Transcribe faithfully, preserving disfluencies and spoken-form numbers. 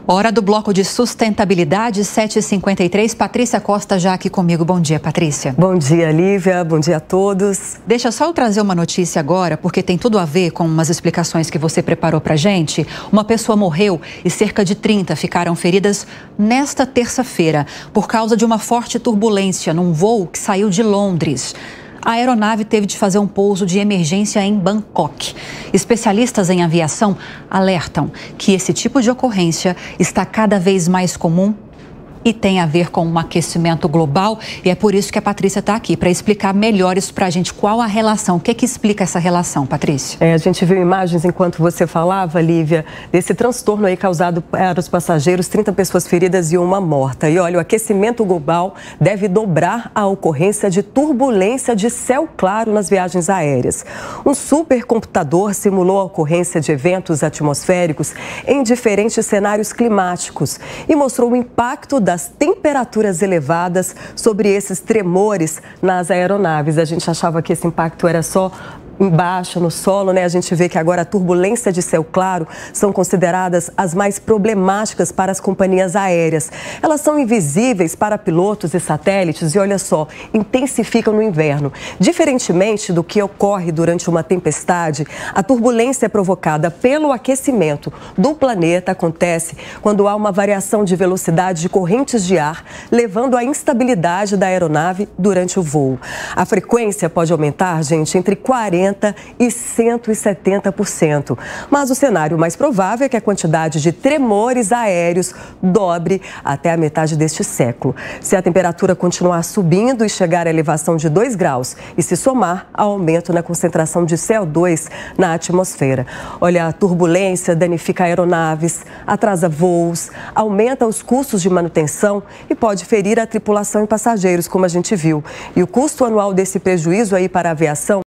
Hora do bloco de sustentabilidade, sete e cinquenta e três. Patrícia Costa já aqui comigo. Bom dia, Patrícia. Bom dia, Lívia. Bom dia a todos. Deixa só eu trazer uma notícia agora, porque tem tudo a ver com umas explicações que você preparou pra gente. Uma pessoa morreu e cerca de trinta ficaram feridas nesta terça-feira por causa de uma forte turbulência num voo que saiu de Londres. A aeronave teve de fazer um pouso de emergência em Bangkok. Especialistas em aviação alertam que esse tipo de ocorrência está cada vez mais comum e tem a ver com um aquecimento global. E é por isso que a Patrícia está aqui, para explicar melhor isso para a gente. Qual a relação? O que é que explica essa relação, Patrícia? É, a gente viu imagens enquanto você falava, Lívia, desse transtorno aí causado para os passageiros, trinta pessoas feridas e uma morta. E olha, o aquecimento global deve dobrar a ocorrência de turbulência de céu claro nas viagens aéreas. Um supercomputador simulou a ocorrência de eventos atmosféricos em diferentes cenários climáticos e mostrou o impacto da das temperaturas elevadas sobre esses tremores nas aeronaves. A gente achava que esse impacto era só embaixo, no solo, né? A gente vê que agora a turbulência de céu claro são consideradas as mais problemáticas para as companhias aéreas. Elas são invisíveis para pilotos e satélites e, olha só, intensificam no inverno. Diferentemente do que ocorre durante uma tempestade, a turbulência provocada pelo aquecimento do planeta acontece quando há uma variação de velocidade de correntes de ar, levando à instabilidade da aeronave durante o voo. A frequência pode aumentar, gente, entre quarenta e cento e setenta por cento. Mas o cenário mais provável é que a quantidade de tremores aéreos dobre até a metade deste século. Se a temperatura continuar subindo e chegar à elevação de dois graus e se somar ao aumento na concentração de C O dois na atmosfera. Olha, a turbulência danifica aeronaves, atrasa voos, aumenta os custos de manutenção e pode ferir a tripulação e passageiros, como a gente viu. E o custo anual desse prejuízo aí para a aviação